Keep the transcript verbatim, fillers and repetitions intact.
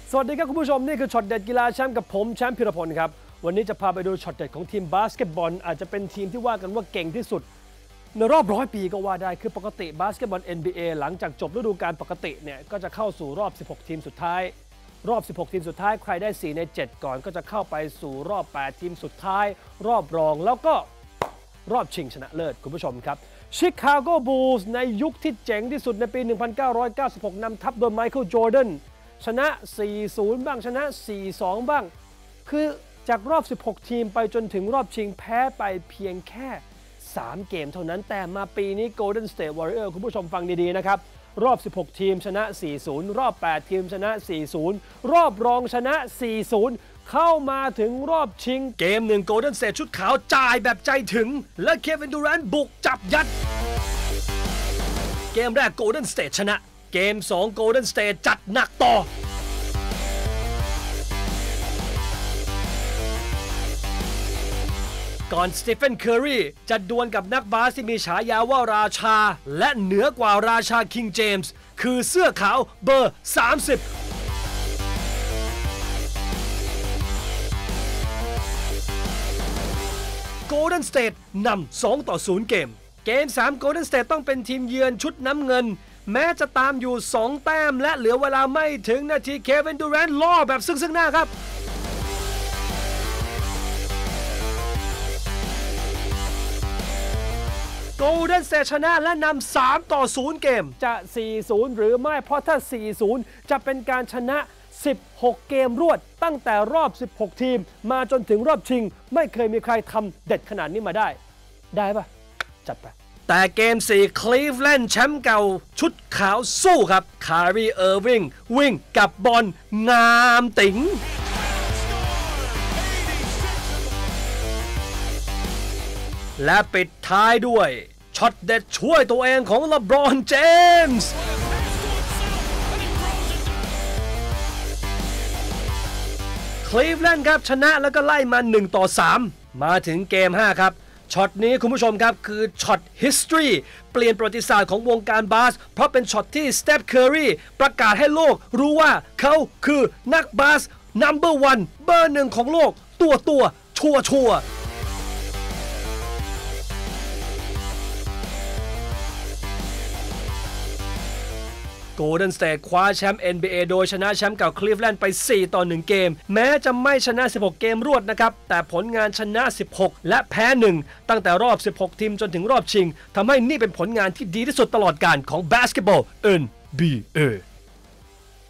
สวัสดีครับคุณผู้ชมนี่คือช็อตเด็ดกีฬาแชมป์กับผมแชมป์พิรพลครับวันนี้จะพาไปดูช็อตเด็ดของทีมบาสเกตบอลอาจจะเป็นทีมที่ว่ากันว่าเก่งที่สุดในรอบร้อยปีก็ว่าได้คือปกติบาสเกตบอล เอ็น บี เอ หลังจากจบฤดูกาลปกติเนี่ยก็จะเข้าสู่รอบสิบหกทีมสุดท้ายรอบสิบหกทีมสุดท้ายใครได้สี่ในเจ็ดก่อนก็จะเข้าไปสู่รอบแปดทีมสุดท้ายรอบรองแล้วก็รอบชิงชนะเลิศคุณผู้ชมครับชิคาโกบูลส์ในยุคที่เจ๋งที่สุดในปี หนึ่งพันเก้าร้อยเก้าสิบหก นำทัพโดยไมเคิล จอร์แดนชนะ สี่ศูนย์ บ้างชนะ สี่สอง บ้างคือจากรอบสิบหกทีมไปจนถึงรอบชิงแพ้ไปเพียงแค่สามเกมเท่านั้นแต่มาปีนี้ Golden State Warriors คุณผู้ชมฟังดีๆนะครับรอบสิบหกทีมชนะ สี่ศูนย์ รอบแปดทีมชนะ สี่ศูนย์ รอบรองชนะ สี่ศูนย์ เข้ามาถึงรอบชิงเกมหนึ่ง Golden State ชุดขาวจ่ายแบบใจถึงและเควิน ดูแรนต์บุกจับยัดเกมแรก Golden State ชนะเกมสอง Golden State จัดหนักต่อก่อนสตีเฟน เคอร์รีจะดวลกับนักบาสที่มีฉายาว่าราชาและเหนือกว่าราชาคิงเจมส์คือเสื้อขาวเบอร์สามสิบGolden State นำสองต่อศูนย์เกมเกมสาม Golden State ต้องเป็นทีมเยือนชุดน้ำเงินแม้จะตามอยู่สองแต้มและเหลือเวลาไม่ถึงนาทีเควิน ดูแรนต์ล่อแบบซึ่งซึ่งหน้าครับGolden State ชนะและนำสามต่อศูนย์เกมจะ สี่ศูนย์ หรือไม่เพราะถ้า สี่ศูนย์ จะเป็นการชนะสิบหกเกมรวดตั้งแต่รอบสิบหกทีมมาจนถึงรอบชิงไม่เคยมีใครทำเด็ดขนาดนี้มาได้ได้ปะจัดไปแต่เกมสี่คลีฟแลนด์แชมป์เก่าชุดขาวสู้ครับคารีเออร์วิงวิ่งกับบอลงามติ๋งและปิดท้ายด้วยช็อตเด็ดช่วยตัวเองของเลบรอน เจมส์คลีฟแลนด์ครับชนะแล้วก็ไล่มาหนึ่งต่อสามมาถึงเกมห้าครับช็อตนี้คุณผู้ชมครับคือช็อต history เปลี่ยนประวัติศาสตร์ของวงการบาสเพราะเป็นช็อตที่สเตฟ เคอร์รีประกาศให้โลกรู้ว่าเขาคือนักบาส นัมเบอร์วัน เบอร์หนึ่งของโลกตัวตัวชัวชัวGolden State คว้าแชมป์ เอ็น บี เอ โดยชนะแชมป์เก่าคลีฟแลนด์ไปสี่ต่อหนึ่งเกมแม้จะไม่ชนะสิบหกเกมรวดนะครับแต่ผลงานชนะสิบหกและแพ้หนึ่งตั้งแต่รอบสิบหกทีมจนถึงรอบชิงทำให้นี่เป็นผลงานที่ดีที่สุดตลอดกาลของบาสเกตบอล เอ็น บี เอ